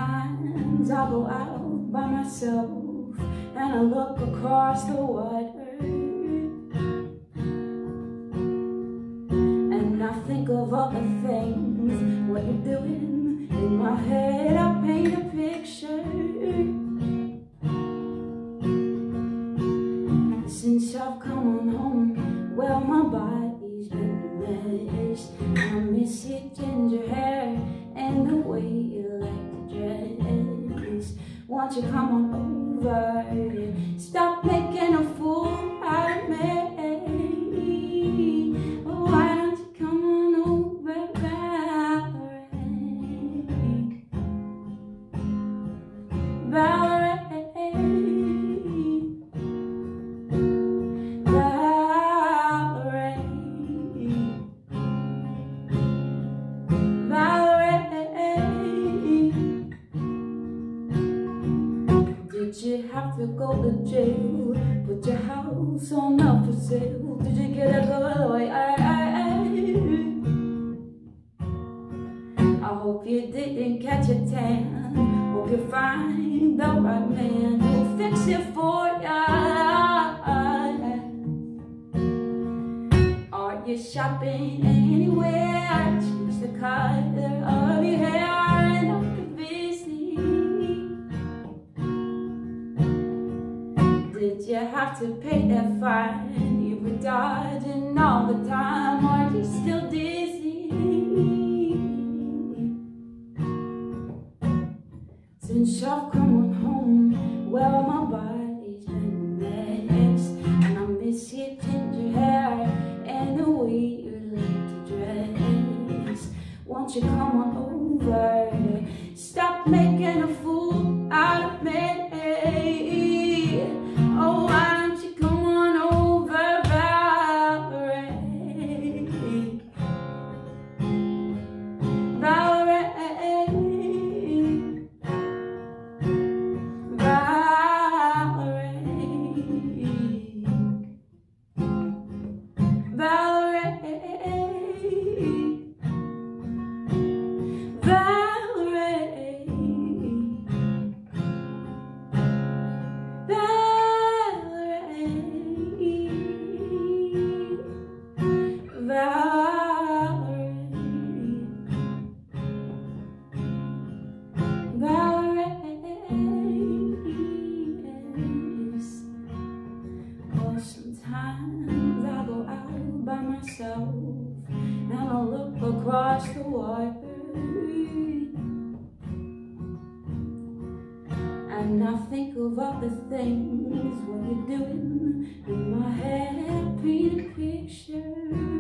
Sometimes I go out by myself and I look across the water, and I think of all the things what you're doing. In my head I paint a picture. Since I've come on home, well, my body's been a mess. I miss your ginger hair and the way you like to dress. Won't you come on over? Stop making a fool out of me. Oh, why don't you come on over, Valerie? Valerie. Did you have to go to jail? Put your house on up for sale? Did you get a good lawyer? I hope you didn't catch a tan. Hope you find the right man who'll fix it for ya. Are you shopping anywhere? Change the color of your hair and I'll be busy. Did you have to pay that fine? You were dodging all the time. Are you still dizzy? Since I've come on home, well, my body's been a mess, and I miss your ginger hair and the way you like to dress. Won't you come on over? Stop making a fool out of me. Oh, why don't you come on over, Valerie? Valerie. Sometimes I go out by myself and I look across the water, and I think of all the things what you're doing. In my head I paint a picture.